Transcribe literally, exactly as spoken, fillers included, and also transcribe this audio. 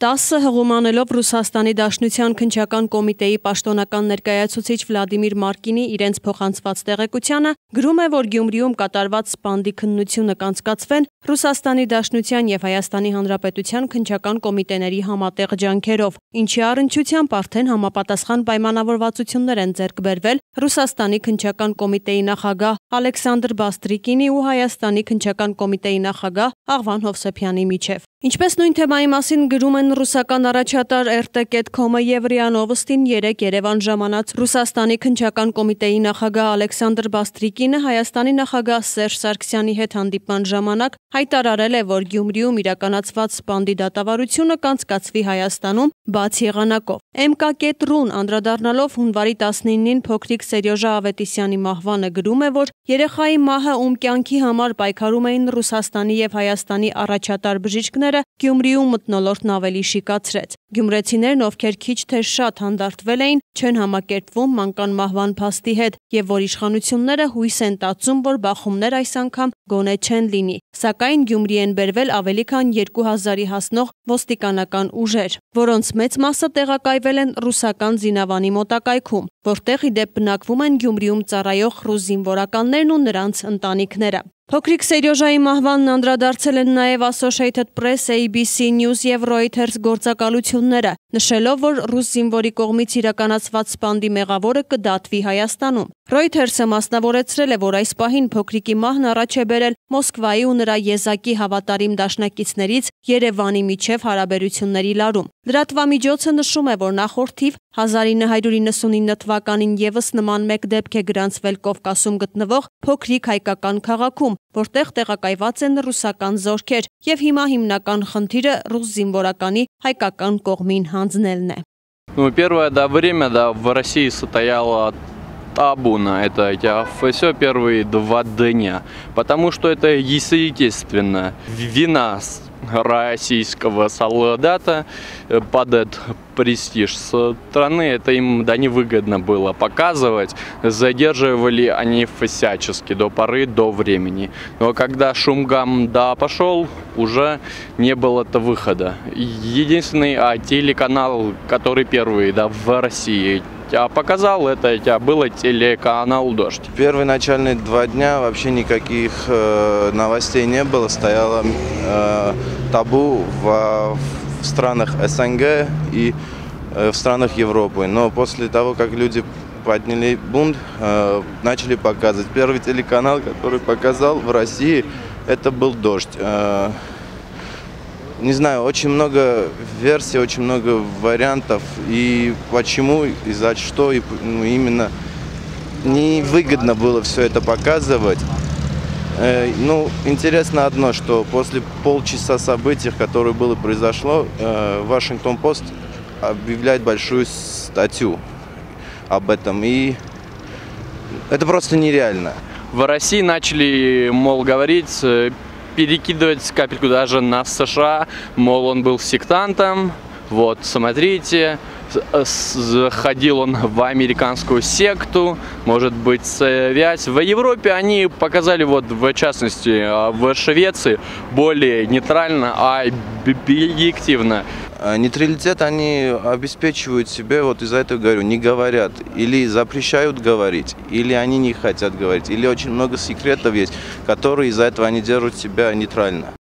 տասը հղումանելով Ռուսաստանի Դաշնության քննչական կոմիտեի պաշտոնական ներկայացուցիչ Վլադիմիր Մարկինի իրենց փոխանցված տեղեկությանը գրում է, որ Գյումրիում կատարված սպանդի քննությունը կանցկացվեն Ռուսաստանի Դաշնության և Հայաստանի Հանրապետության քննչական կոմիտեների համատեղ ջանքերով, ինչի առնչությամբ արդեն համապատասխան պայմանավորվածություններ են ձեռք բերվել Ռուսաստանի քննչական կոմիտեի նախագահ Ալեքսանդր Բաստրիկինի ու Հայաստանի քննչական կոմիտեի նախագահ Աղվան Հովսեփյանի միջև։ Ինչպես նույն թեմայի մասին գրում են ռուսական առաջատար эр տե կետ կոմ-ը և րիա Նովոստին, երեկ Երևան ժամանած Ռուսաստանի քննչական կոմիտեի նախագահ Ալեքսանդր Բաստրիկինը Հայաստանի նախագահ Սերժ Սարգսյանի հետ հանդիպման ժամանակ հայտարարել է, որ Գյումրիում իրականացված սպանդի դատավարությունը կանցկացվի Հայաստանում բաց եղանակով։ էմ կա կետ ռու-ն անդրադառնալով հունվարի տասնինին փոքրիկ Սերյոժա Ավետիսյանի մահվանը գրում է, որ երեխայի մահը, ում կյանքի համար պայքարում էին Ռուսաստանի և Հայաստանի առաջատար բժիշկները, Գյումրիում մթնոլորտն ավելի շիկացրեց։ Գյումրեցիներն, ովքեր քիչ թե շատ հանդարտվել էին, չեն համակերպվում մանկան մահվան փաստի հետ և որ իշխանությունները հույս են տածում, որ բախումներ այս անգամ գոնե չեն լինի։ Սակայն Գյումրի են բերվել ավելի քան երկու հազարի հասնող ոստիկանական ուժեր, որոնց մեծ մասը տեղակայվել են ռուսական զինավանի մոտակայքում, որտեղ ի դեպ բնակվում են Գյումրիում ծառայող ռուս զինվորականներն ու նրանց ընտանիքները։ Փոքրիկ Սերյոժայի մահվանն անդրադարձել են նաև Associated Press, էյ բի սի News և Reuters գործակալությունները, նշելով, որ ռուս զինվորի կողմից իրականացված սպանդի մեղավորը կդատվի Հայաստանում։ Reuters-ը մասնավորեցրել է, որ այս պահին փոքրիկի մահն առաջ է բերել Մոսկվայի ու նրա եզակի հավատարիմ դաշնակիցներից Երևանի միջև հարաբերությունների լարում։ Լրատվամիջոցը նշում է, որ նախորդ թիվ հազար ինը հարյուր իննսունինը թվականին ևս նման մեկ դեպք է գրանցվել Կովկասում գտնվող փոքրիկ հայկական քաղաքում, որտեղ տեղակայված են ռուսական զորքեր, և հիմա հիմնական խնդիրը ռուս զինվորականի հայկական կողմին հանձնելն է։ Ну, первое да, время, да, в России состояло табу на это, все первые два дня, потому что это естественно вина российского солдата падает престиж страны, это им да невыгодно было показывать, задерживали они всячески до поры до времени. Но когда шум-гам да пошел, уже не было-то выхода. Единственный а, телеканал, который первый да, в России показал это, был телеканал «Дождь». Первые начальные два дня вообще никаких э, новостей не было, стояло э, табу в, в странах эс эн гэ и э, в странах Европы. Но после того, как люди подняли бунт, э, начали показывать. Первый телеканал, который показал в России, это был «Дождь». Э, Не знаю, очень много версий, очень много вариантов, и почему, и за что, и, ну, именно невыгодно было все это показывать. Э, ну, интересно одно, что после полчаса событий, которые было произошло, э, Вашингтон Пост объявляет большую статью об этом, и это просто нереально. В России начали, мол, говорить, перекидывать капельку даже на США, мол, он был сектантом, вот, смотрите, заходил он в американскую секту, может быть, связь. В Европе они показали, вот, в частности, в Швеции, более нейтрально, а объективно. Нейтралитет они обеспечивают себе, вот из-за этого говорю, не говорят, или запрещают говорить, или они не хотят говорить, или очень много секретов есть, которые из-за этого они держат себя нейтрально.